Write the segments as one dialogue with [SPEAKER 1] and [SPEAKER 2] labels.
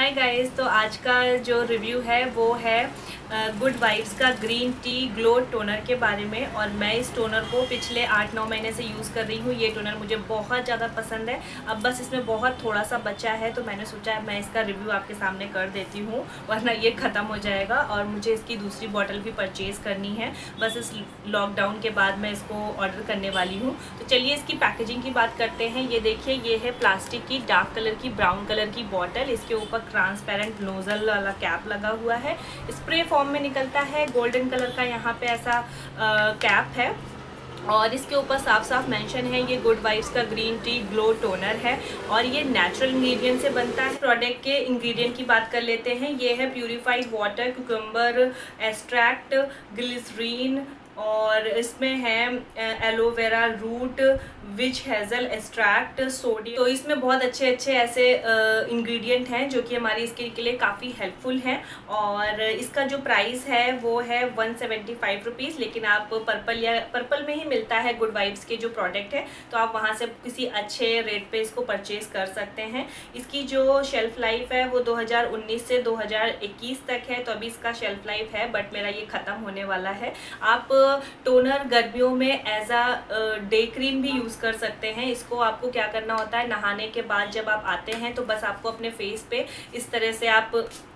[SPEAKER 1] Hi guys, तो आज का जो रिव्यू है वो है गुड वाइब्स का ग्रीन टी ग्लो टोनर के बारे में। और मैं इस टोनर को पिछले 8-9 महीने से यूज़ कर रही हूँ। ये टोनर मुझे बहुत ज़्यादा पसंद है। अब बस इसमें बहुत थोड़ा सा बचा है, तो मैंने सोचा मैं इसका रिव्यू आपके सामने कर देती हूँ, वरना ये ख़त्म हो जाएगा और मुझे इसकी दूसरी बॉटल भी परचेज़ करनी है। बस इस लॉकडाउन के बाद मैं इसको ऑर्डर करने वाली हूँ। तो चलिए इसकी पैकेजिंग की बात करते हैं। ये देखिए, ये है प्लास्टिक की डार्क कलर की ब्राउन कलर की बॉटल। इसके ऊपर ट्रांसपेरेंट नोजल वाला कैप लगा हुआ है। स्प्रे फॉर्म में निकलता है। गोल्डन कलर का यहाँ पे ऐसा कैप है और इसके ऊपर साफ साफ मेंशन है ये गुड वाइब्स का ग्रीन टी ग्लो टोनर है और ये नेचुरल इंग्रेडिएंट से बनता है। प्रोडक्ट के इंग्रेडिएंट की बात कर लेते हैं। ये है purified water, cucumber extract, glycerine और इसमें है aloe vera root, witch hazel extract, sodium. तो इसमें बहुत अच्छे अच्छे इंग्रेडिएंट हैं जो कि हमारी स्किन के लिए काफ़ी हेल्पफुल हैं। और इसका जो प्राइस है वो है 175 रुपीज़, लेकिन आप पर्पल में ही मिलता है गुड वाइब्स के जो प्रोडक्ट है, तो आप वहाँ से किसी अच्छे रेट पे इसको परचेज कर सकते हैं। इसकी जो शेल्फ लाइफ है वो 2019 से 2021 तक है, तो अभी इसका शेल्फ लाइफ है, बट मेरा ये ख़त्म होने वाला है। आप टोनर गर्मियों में एज अ डे क्रीम भी यूज़ कर सकते हैं। इसको आपको क्या करना होता है, नहाने के बाद जब आप आते हैं तो बस आपको अपने फेस पे इस तरह से आप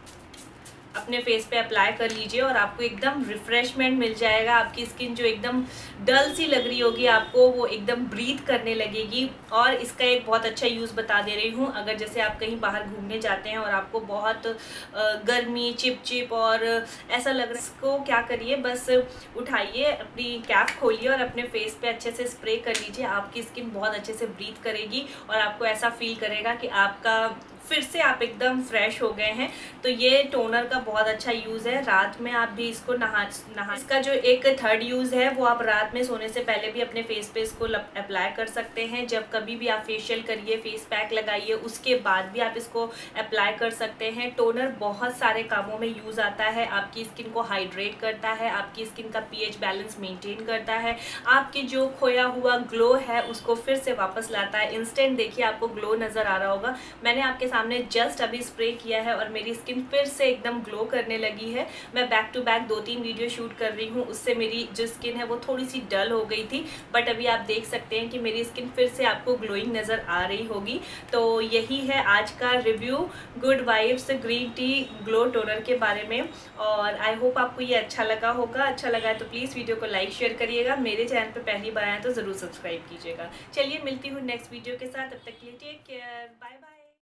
[SPEAKER 1] अपने फेस पे अप्लाई कर लीजिए और आपको एकदम रिफ्रेशमेंट मिल जाएगा। आपकी स्किन जो एकदम डल सी लग रही होगी आपको, वो एकदम ब्रीथ करने लगेगी। और इसका एक बहुत अच्छा यूज़ बता दे रही हूँ। अगर जैसे आप कहीं बाहर घूमने जाते हैं और आपको बहुत गर्मी, चिप और ऐसा लग रहा है, इसको क्या करिए, बस उठाइए, अपनी कैप खोलिए और अपने फेस पे अच्छे से स्प्रे कर लीजिए। आपकी स्किन बहुत अच्छे से ब्रीथ करेगी और आपको ऐसा फील करेगा कि आपका फिर से आप एकदम फ्रेश हो गए हैं। तो ये टोनर का बहुत अच्छा यूज़ है। रात में आप भी इसको नहा इसका जो एक थर्ड यूज़ है वो आप रात में सोने से पहले भी अपने फेस पे इसको अप्लाई कर सकते हैं। जब कभी भी आप फेशियल करिए, फेस पैक लगाइए, उसके बाद भी आप इसको अप्लाई कर सकते हैं। टोनर बहुत सारे कामों में यूज़ आता है। आपकी स्किन को हाइड्रेट करता है, आपकी स्किन का पीएच बैलेंस मेंटेन करता है, आपकी जो खोया हुआ ग्लो है उसको फिर से वापस लाता है। इंस्टेंट देखिए आपको ग्लो नज़र आ रहा होगा। मैंने आपके सामने जस्ट अभी स्प्रे किया है और मेरी स्किन फिर से एकदम ग्लो करने लगी है। मैं back to back 2-3 video shoot कर रही हूँ, उससे मेरी जो स्किन है वो थोड़ी सी डल हो गई थी, बट अभी आप देख सकते हैं कि मेरी स्किन फिर से आपको ग्लोइंग नज़र आ रही होगी। तो यही है आज का review good vibes green tea glow toner के बारे में। और आई होप आपको ये अच्छा लगा होगा। अच्छा लगा है तो प्लीज़ वीडियो को लाइक शेयर करिएगा। मेरे चैनल पर पहली बार आए तो ज़रूर सब्सक्राइब कीजिएगा। चलिए मिलती हूँ नेक्स्ट वीडियो के साथ, तब तक के लिए टेक केयर, बाय बाय।